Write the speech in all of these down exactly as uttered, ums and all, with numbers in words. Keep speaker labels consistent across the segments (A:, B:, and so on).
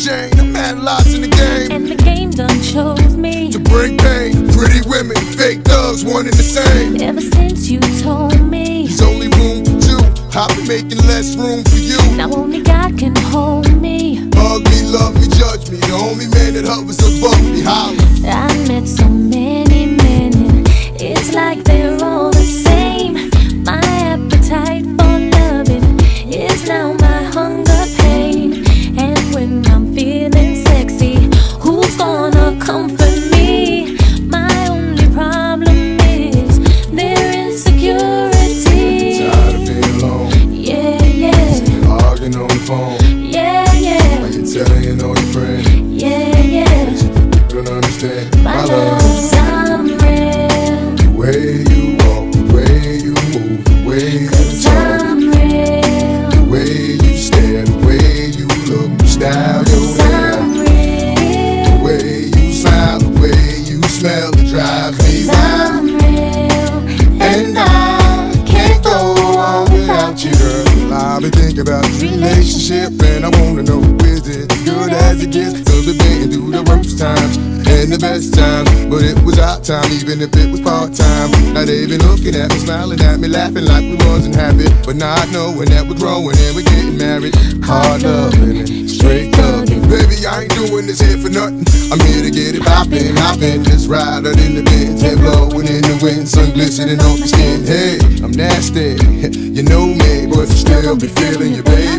A: Jane. I'm had lots in the game,
B: and the game done chose me
A: to bring pain. Pretty women, fake thugs, one and the same.
B: Ever since you told me
A: there's only room for two, I've been making less room for you.
B: Now only God can hold me.
A: Hug me, love me, judge me. The only man that hovers above me. Holler.
B: I met so many men, and it's like they're all the same. My appetite for loving is now my hunger pain. And when I'm feeling sexy, who's gonna comfort me? My only problem is their insecurity.
A: Tired of being alone.
B: Yeah, yeah.
A: Arguing on the phone.
B: Yeah, yeah.
A: Why you telling all your friends?
B: Yeah, yeah.
A: Don't understand
B: My love's unreal.
A: The way you walk, the way you move, the way you talk,
B: real.
A: the way you stare, the way you look, the style you wear, the way you smile, the way you smell, it drives me wild. And I can't go on without you, girl. I've been thinking about this relationship, and I wanna know, is it as good as it gets? Cause we've been through the worst times and the best times, but it was our time, even if it was part-time. Now they been looking at me, smiling at me, laughing like we wasn't happy, but not knowing that we're growing and we're getting married. Hard loving and straight thugging. Baby, I ain't doing this here for nothing. I'm here to get it poppin', hoppin'. Let's ride out in the Benz, head blowing in the wind, sun glistening on the skin. Hey, I'm nasty, you know me, but still be feeling you, baby.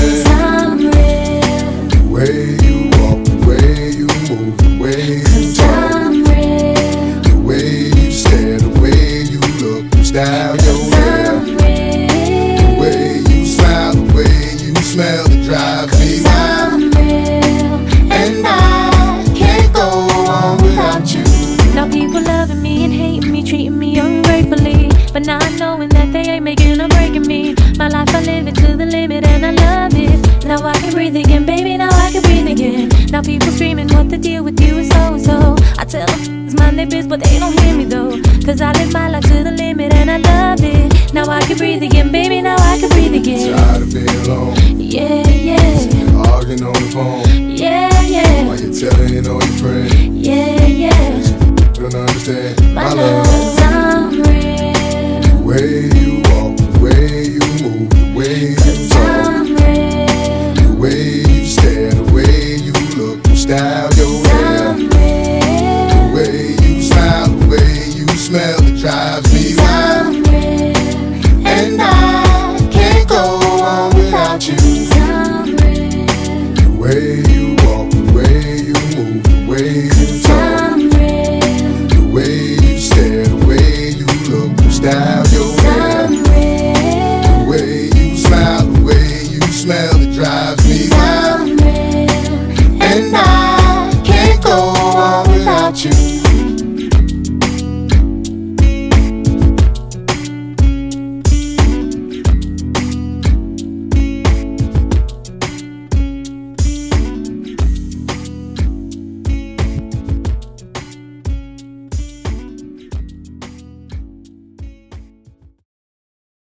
A: The way you walk, the way you move, the way you talk, the way you stare, the way you look, the style you wear, the way you smile, the way you smell, it drives me wild. And I can't go on without you.
B: Now people loving me and hating me, treating me ungratefully, but not knowing that they ain't making or breaking me. My life I live it to the limit and I love it. Now I can breathe again, baby, now I can breathe again. Now people screaming what the deal with you is so-so. I tell them it's mind their biz, but they don't hear me though. Cause I live my life to the limit and I love it. Now I can breathe again, baby, now I can breathe again.
A: Tired of being alone.
B: Yeah, yeah.
A: Arguing on the phone.
B: Yeah, yeah.
A: Why you telling all your friends?
B: Yeah, yeah.
A: Don't understand
B: My love's unreal.
A: the way you walk, the way